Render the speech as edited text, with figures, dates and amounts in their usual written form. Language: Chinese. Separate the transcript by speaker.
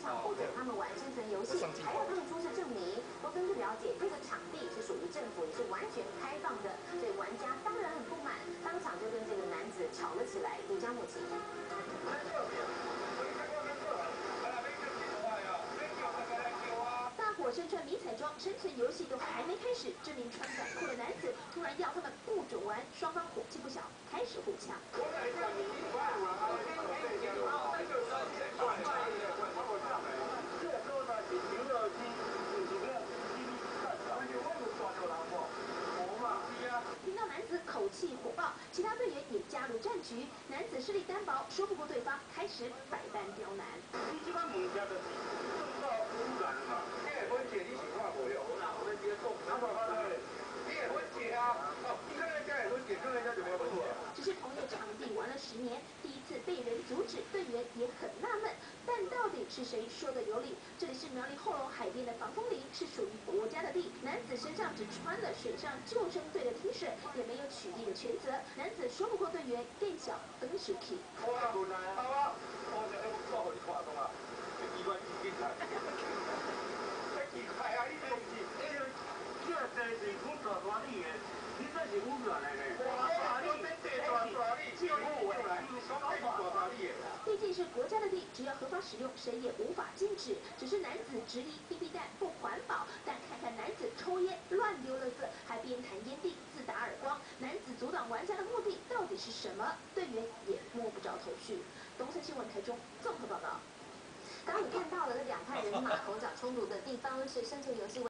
Speaker 1: 场不准他们玩生存游戏，还要他们出示证明。不过根据了解，这个场地是属于政府，也是完全开放的，所以玩家当然很不满，当场就跟这个男子吵了起来。独家目击。大伙身穿迷彩装，生存游戏都还没开始，这名穿短裤的男子突然要他们不准玩，双方火气不小，开始互呛。听到男子口气火爆，其他队员也加入战局。男子实力单薄，说不过对方，开始百般刁难。
Speaker 2: 你这款物件就是受到污染嘛，你会分解你是看无用，我们直接做，哪怕你也分解啊，哦，你看人家也分解，跟人家就没有分解。
Speaker 1: 只是同一个场地玩了10年，第一次被人阻止，队员也很纳闷。但到底是谁说的有理？这里是苗栗后龙海边的防风林，是属于国家的地。男子身上只穿了水上救生队的 T 恤，也没有取缔的权责。男子说不过队员，更小登手气。
Speaker 2: 我无奈，好啊，我就要做互你看懂啊，机关警察。奇怪啊，你这是，这真是我大大力的，你这是污染来的。
Speaker 1: 毕竟是国家的地，只要合法使用，谁也无法禁止。只是男子质疑避避弹不环保，但看看男子抽烟、乱丢垃圾，还边弹烟蒂、自打耳光。男子阻挡玩家的目的到底是什么？队员也摸不着头绪。东森新闻台中综合报道。刚刚你看到的那2派人马口角冲突的地方是生存游戏。